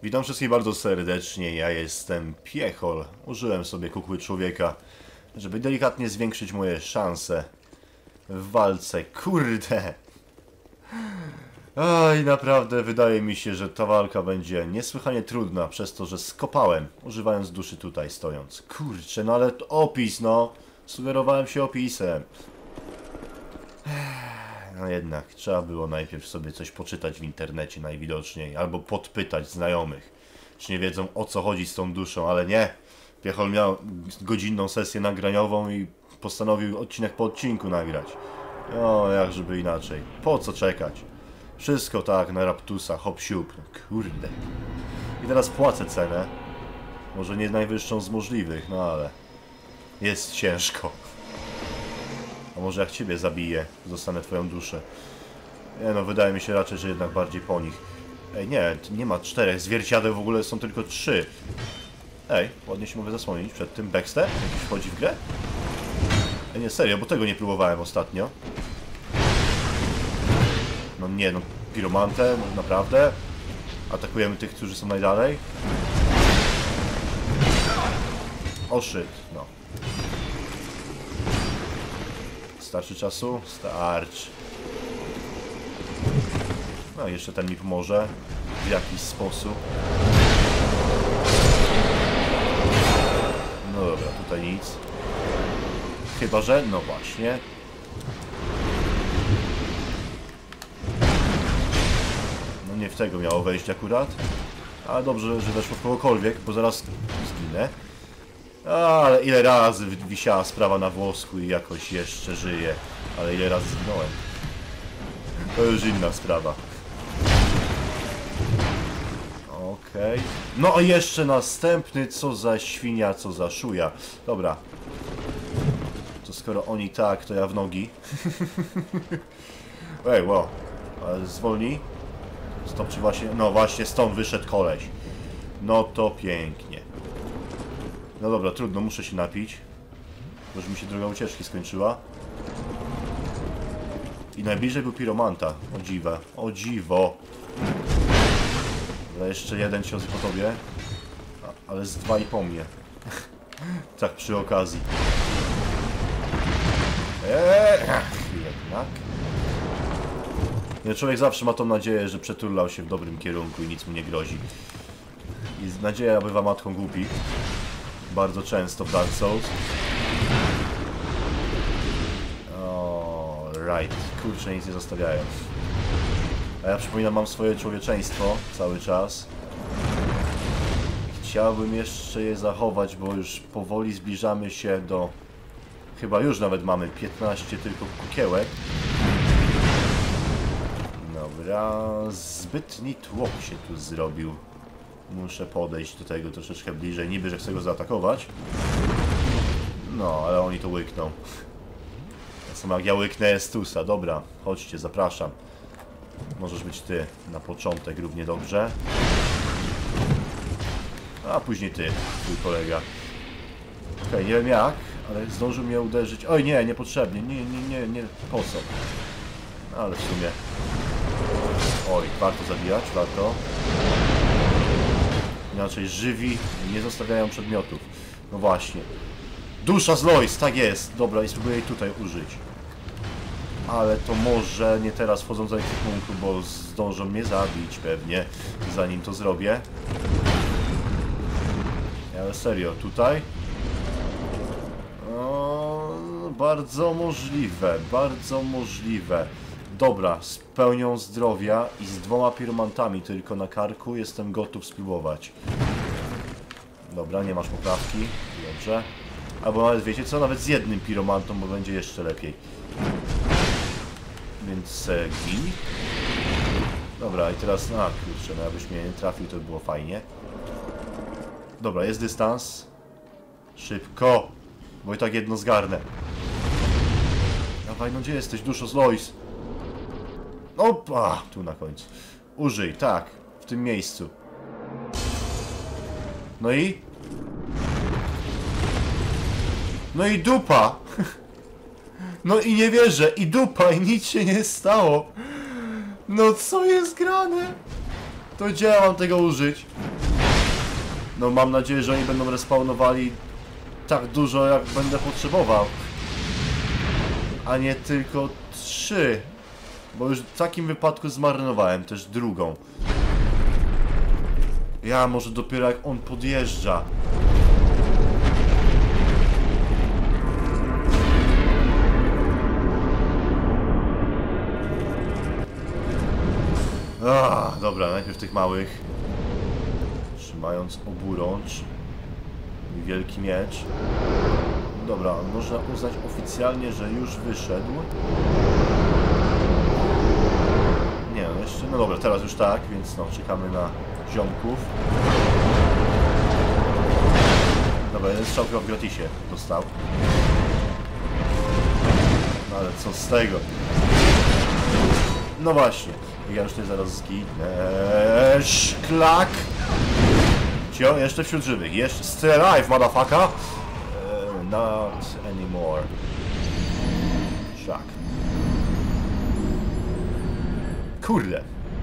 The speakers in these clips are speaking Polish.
Witam wszystkich bardzo serdecznie, ja jestem Piechol. Użyłem sobie kukły człowieka, żeby delikatnie zwiększyć moje szanse w walce. Kurde! Oj, naprawdę wydaje mi się, że ta walka będzie niesłychanie trudna przez to, że skopałem, używając duszy tutaj stojąc. Kurczę, no ale opis, no! Sugerowałem się opisem. No jednak, trzeba było najpierw sobie coś poczytać w internecie najwidoczniej, albo podpytać znajomych, czy nie wiedzą, o co chodzi z tą duszą, ale nie. Piechol miał godzinną sesję nagraniową i postanowił odcinek po odcinku nagrać. No, jak żeby inaczej. Po co czekać? Wszystko tak, na raptusa, hop siup. No, kurde. I teraz płacę cenę. Może nie najwyższą z możliwych, no ale jest ciężko. A może jak ciebie zabiję, zostanę twoją duszę. Nie no, wydaje mi się raczej, że jednak bardziej po nich. Ej, nie ma 4. Zwierciadeł w ogóle są tylko 3. Ej, ładnie się mogę zasłonić przed tym. Baxter? Jakiś wchodzi w grę? Ej, nie, serio, bo tego nie próbowałem ostatnio. No nie, no, piromantę, no, naprawdę? Atakujemy tych, którzy są najdalej? O shit, no. Starczy czasu? Starczy. No jeszcze ten mi pomoże w jakiś sposób. No dobra, tutaj nic. Chyba że, no właśnie. No nie w tego miało wejść akurat. Ale dobrze, że weszło w kogokolwiek, bo zaraz zginę. Ale ile razy wisiała sprawa na włosku i jakoś jeszcze żyje. Ale ile razy zginąłem. To już inna sprawa. Okej. No a jeszcze następny, co za świnia, co za szuja. Dobra. To skoro oni tak, to ja w nogi. Ej, wow. Ale zwolnij. Stop, czy właśnie... No właśnie, stąd wyszedł koleś. No to pięknie. No dobra, trudno, muszę się napić. Może mi się droga ucieczki skończyła. I najbliżej był piromanta. O dziwo. O dziwo. Ale jeszcze jeden cios po tobie. Ale z 2 i po mnie. Tak przy okazji. Jednak. No, człowiek zawsze ma tą nadzieję, że przeturlał się w dobrym kierunku i nic mu nie grozi. I nadzieja bywa matką głupich. Bardzo często w Dark Souls. Right. Kurczę, nic nie zostawiają. A ja przypominam, mam swoje człowieczeństwo cały czas. Chciałbym jeszcze je zachować, bo już powoli zbliżamy się do... Chyba już nawet mamy 15 tylko kukiełek. Dobra, zbytni tłok się tu zrobił. Muszę podejść do tego troszeczkę bliżej, niby, że chcę go zaatakować. No, ale oni to łykną. Tak samo jak ja łyknę Estusa. Dobra, chodźcie, zapraszam. Możesz być ty na początek równie dobrze. A później ty, twój kolega. Okej, nie wiem jak, ale zdążył mnie uderzyć. Oj nie, niepotrzebnie, nie, po co? Ale w sumie... Oj, warto zabijać, warto. Inaczej żywi nie zostawiają przedmiotów. No właśnie. Dusza z Lois, tak jest. Dobra, i spróbuję jej tutaj użyć. Ale to może nie teraz wchodząc do ekwipunku, bo zdążą mnie zabić pewnie, zanim to zrobię. Ale serio, tutaj? O, bardzo możliwe, bardzo możliwe. Dobra, z pełnią zdrowia i z 2 piromantami tylko na karku jestem gotów spróbować. Dobra, nie masz poprawki. Dobrze. Albo nawet wiecie co? Nawet z 1 piromantą, bo będzie jeszcze lepiej. Więc gin. Dobra, i teraz... A, kurczę, no jakbyś mnie nie trafił, to by było fajnie. Dobra, jest dystans. Szybko! Bo i tak jedno zgarnę. Dawaj, no gdzie jesteś, duszo z Lois? Opa! Tu na końcu. Użyj, tak. W tym miejscu. No i? No i dupa! No i nie wierzę. I dupa, i nic się nie stało. No co jest grane? To gdzie ja mam tego użyć? No mam nadzieję, że oni będą respawnowali tak dużo, jak będę potrzebował. A nie tylko 3. Bo już w takim wypadku zmarnowałem też drugą. Ja może dopiero jak on podjeżdża. Dobra, najpierw tych małych. Trzymając oburącz. Mój wielki miecz. Dobra, można uznać oficjalnie, że już wyszedł. Nie, no jeszcze... No dobra, teraz już tak, więc no, czekamy na ziomków. Dobra, jeden strzał w gratisie dostał. No ale co z tego? No właśnie. Ja już tutaj zaraz zginę. Szklak! Cio, jeszcze wśród żywych. Jeszcze still alive, motherfucker! Not anymore. Szlak. Kurde.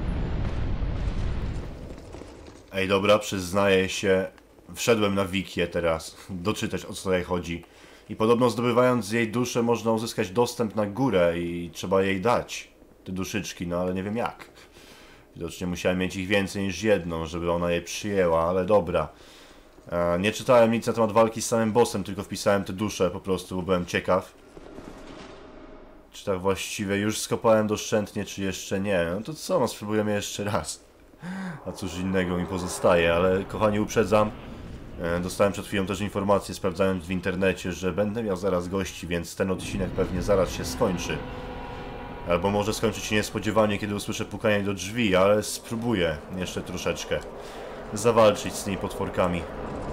Ej, dobra, przyznaję się. Wszedłem na wikię teraz. Doczytać, o co tutaj chodzi. I podobno zdobywając jej duszę można uzyskać dostęp na górę i trzeba jej dać te duszyczki, no ale nie wiem jak. Widocznie musiałem mieć ich więcej niż jedną, żeby ona je przyjęła, ale dobra. Nie czytałem nic na temat walki z samym bossem, tylko wpisałem te dusze po prostu, bo byłem ciekaw. Czy tak właściwie już skopałem doszczętnie, czy jeszcze nie? No to co, no spróbujemy jeszcze raz. A cóż innego mi pozostaje, ale kochani, uprzedzam. Dostałem przed chwilą też informację, sprawdzając w internecie, że będę miał zaraz gości, więc ten odcinek pewnie zaraz się skończy. Albo może skończyć się niespodziewanie, kiedy usłyszę pukanie do drzwi, ale spróbuję jeszcze troszeczkę zawalczyć z tymi potworkami.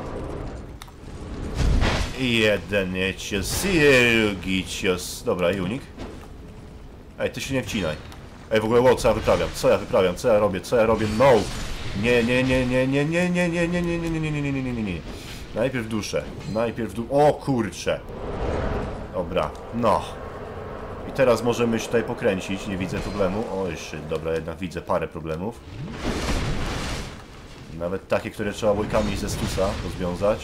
Jeden cios, drugi cios. Dobra, i unik. Ej, ty się nie wcinaj. Ej, w ogóle, wow, co ja wyprawiam? Co ja wyprawiam? Co ja robię? Co ja robię? No! Nie, nie, nie, nie, nie, nie, nie, nie, nie, nie, nie, nie, nie, nie, nie, nie, nie. Najpierw duszę. Najpierw O kurcze! Dobra, no. I teraz możemy się tutaj pokręcić, nie widzę problemu. Oj, dobra, jednak widzę parę problemów. Nawet takie, które trzeba łykami ze stusa rozwiązać.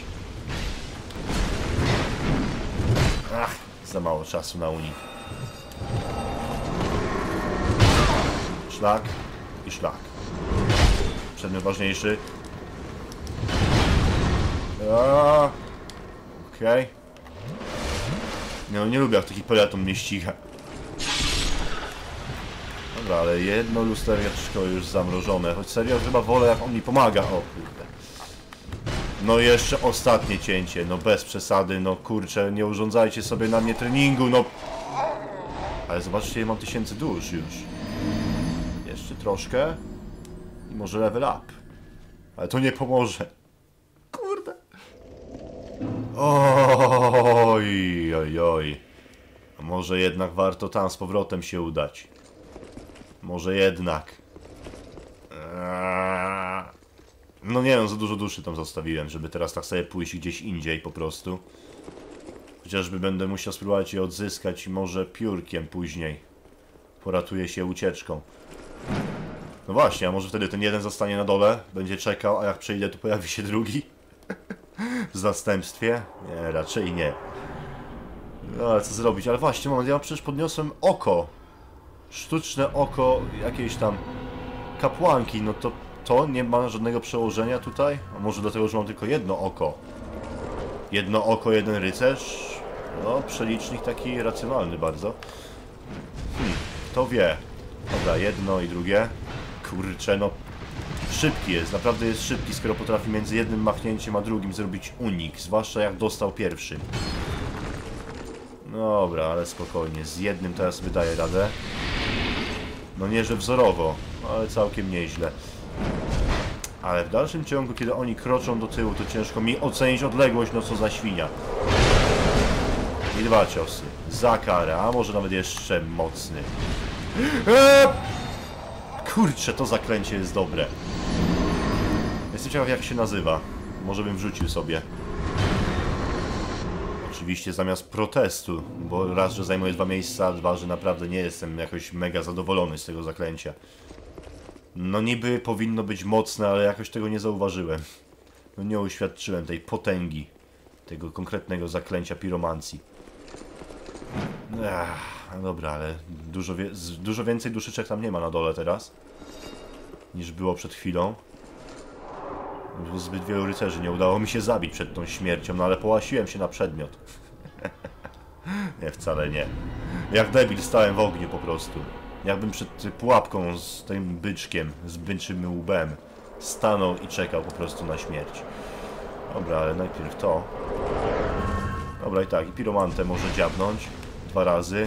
Ach, za mało czasu na unik. Szlak i szlak. Przedmiot ważniejszy. Okej. No, nie lubię, jak taki peleton mnie ściga. Dobra, ale jedno lustereczko już zamrożone. Choć serio, chyba wolę, jak on mi pomaga. O kurde. No i jeszcze ostatnie cięcie. No bez przesady, no kurczę, nie urządzajcie sobie na mnie treningu, no. Ale zobaczcie, ja mam 1000 dusz już. Jeszcze troszkę. I może level up. Ale to nie pomoże. Kurde. Oj, oj, oj. A może jednak warto tam z powrotem się udać. Może jednak. No nie wiem, za dużo duszy tam zostawiłem, żeby teraz tak sobie pójść gdzieś indziej po prostu. Chociażby będę musiał spróbować je odzyskać i może piórkiem później. Poratuję się ucieczką. No właśnie, a może wtedy ten jeden zostanie na dole, będzie czekał, a jak przejdę, to pojawi się drugi? W zastępstwie? Nie, raczej nie. No ale co zrobić? Ale właśnie, moment, ja przecież podniosłem oko. Sztuczne oko jakiejś tam kapłanki, no to nie ma żadnego przełożenia tutaj? A może dlatego, że mam tylko jedno oko? Jedno oko, jeden rycerz? No, przelicznik taki racjonalny bardzo. Kto wie? Dobra, jedno i drugie. Kurczę, no. Szybki jest, naprawdę jest szybki, skoro potrafi między jednym machnięciem a drugim zrobić unik. Zwłaszcza jak dostał pierwszym. Dobra, ale spokojnie. Z jednym teraz wydaje radę. No nie, że wzorowo, ale całkiem nieźle. Ale w dalszym ciągu, kiedy oni kroczą do tyłu, to ciężko mi ocenić odległość, no co za świnia. I 2 ciosy. Za karę, a może nawet jeszcze mocny. Kurczę, to zaklęcie jest dobre. Jestem ciekaw, jak się nazywa. Może bym wrzucił sobie. Oczywiście zamiast protestu, bo raz, że zajmuję 2 miejsca, a 2, że naprawdę nie jestem jakoś mega zadowolony z tego zaklęcia. No niby powinno być mocne, ale jakoś tego nie zauważyłem. no nie uświadczyłem tej potęgi tego konkretnego zaklęcia piromancji. No dobra, ale dużo więcej duszyczek tam nie ma na dole teraz niż było przed chwilą. Było zbyt wielu rycerzy, nie udało mi się zabić przed tą śmiercią, no ale połasiłem się na przedmiot. Nie, wcale nie. Jak debil stałem w ogniu po prostu. Jakbym przed pułapką z tym byczkiem, z byczym łbem stanął i czekał po prostu na śmierć. Dobra, ale najpierw to. Dobra, i tak, i piromantę może dziabnąć 2 razy.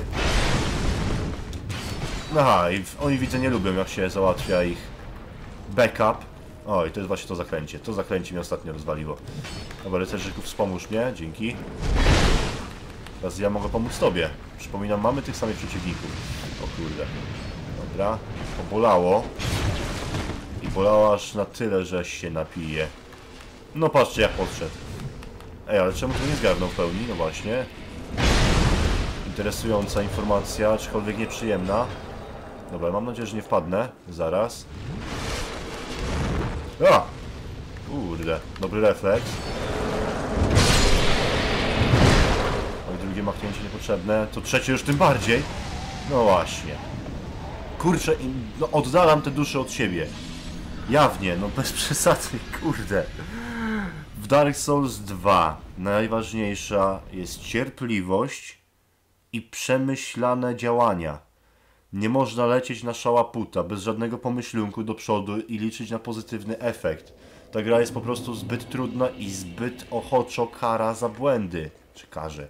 Aha, i oni widzę nie lubią, jak się załatwia ich backup. Oj, to jest właśnie to zaklęcie. To zaklęcie mnie ostatnio rozwaliło. Dobra, rycerzyku, wspomóż mnie, dzięki. Teraz ja mogę pomóc tobie. Przypominam, mamy tych samych przeciwników. O kurde. Dobra, pobolało. I bolało aż na tyle, że się napije. No patrzcie, jak podszedł. Ej, ale czemu to nie zgarnął w pełni? No właśnie. Interesująca informacja, aczkolwiek nieprzyjemna. Dobra, mam nadzieję, że nie wpadnę. Zaraz. A! Kurde, dobry refleks. Oj, drugie machnięcie niepotrzebne. To trzecie już tym bardziej. No właśnie. Kurczę, no oddalam te dusze od siebie. Jawnie, no bez przesady, kurde. W Dark Souls 2 najważniejsza jest cierpliwość i przemyślane działania. Nie można lecieć na szałaputa, bez żadnego pomyślunku do przodu i liczyć na pozytywny efekt. Ta gra jest po prostu zbyt trudna i zbyt ochoczo kara za błędy. Czy karze?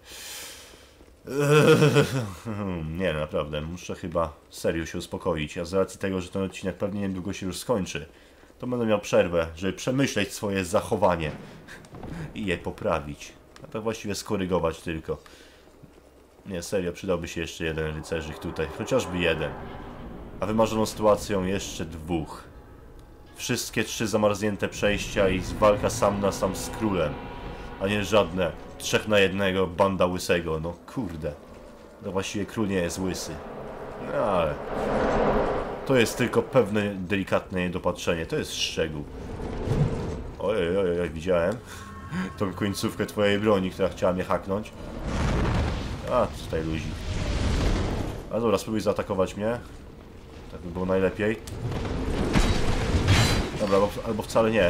Nie, naprawdę, muszę chyba serio się uspokoić. A z racji tego, że ten odcinek pewnie niedługo się już skończy, to będę miał przerwę, żeby przemyśleć swoje zachowanie i je poprawić. A to właściwie skorygować tylko. Nie, serio, przydałby się jeszcze jeden rycerzyk tutaj, chociażby jeden. A wymarzoną sytuacją jeszcze 2. Wszystkie 3 zamarznięte przejścia i walka sam na sam z królem. A nie żadne 3 na 1 banda łysego, no kurde. To właściwie król nie jest łysy. No ale... To jest tylko pewne delikatne niedopatrzenie, to jest szczegół. Ojej, ojej, widziałem tą końcówkę twojej broni, która chciała mnie haknąć. A, tutaj luzik. A dobra, spróbuj zaatakować mnie. Tak by było najlepiej. Dobra, albo wcale nie.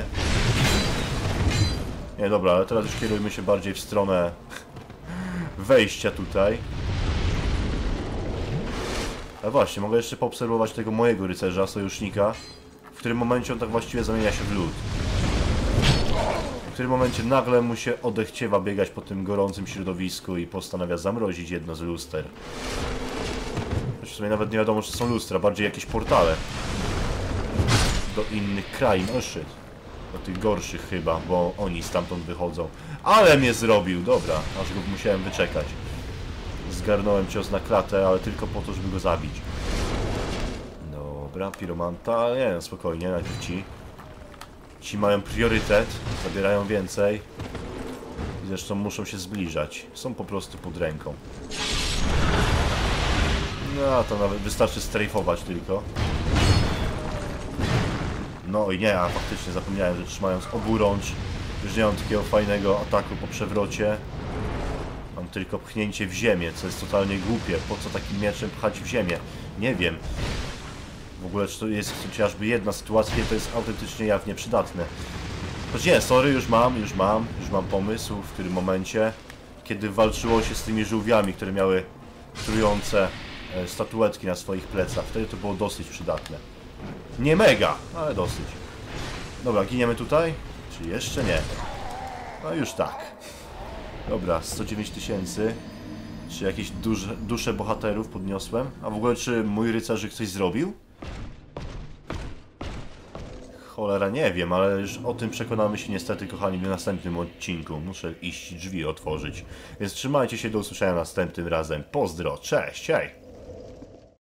Nie, dobra, ale teraz już kierujmy się bardziej w stronę wejścia tutaj. A właśnie, mogę jeszcze poobserwować tego mojego rycerza, sojusznika, w którym momencie on tak właściwie zamienia się w lód. W którym momencie nagle mu się odechciewa biegać po tym gorącym środowisku i postanawia zamrozić jedno z luster. Choć w sumie nawet nie wiadomo, czy są lustra, bardziej jakieś portale do innych krain. O shit. Do tych gorszych chyba, bo oni stamtąd wychodzą. Ale mnie zrobił, dobra, aż go musiałem wyczekać. Zgarnąłem cios na klatę, ale tylko po to, żeby go zabić. Dobra, piromanta, ale nie, spokojnie, najpierw ci. Ci mają priorytet, zabierają więcej. Zresztą muszą się zbliżać. Są po prostu pod ręką. No, to nawet wystarczy strajfować tylko. No i nie, a faktycznie zapomniałem, że trzymając oburącz już nie mam takiego fajnego ataku po przewrocie. Mam tylko pchnięcie w ziemię, co jest totalnie głupie. Po co takim mieczem pchać w ziemię? Nie wiem. W ogóle czy to jest chociażby jedna sytuacja, kiedy to jest autentycznie jawnie przydatne. Choć nie, sorry, już mam pomysł, w którym momencie, kiedy walczyło się z tymi żółwiami, które miały trujące statuetki na swoich plecach. Wtedy to było dosyć przydatne. Nie mega, ale dosyć. Dobra, giniemy tutaj? Czy jeszcze nie? No już tak. Dobra, 109 000. Czy jakieś dusze bohaterów podniosłem? A w ogóle czy mój rycerzyk coś zrobił? Cholera, nie wiem, ale już o tym przekonamy się niestety, kochani, w następnym odcinku. Muszę iść drzwi otworzyć. Więc trzymajcie się, do usłyszenia następnym razem. Pozdro, cześć, hej!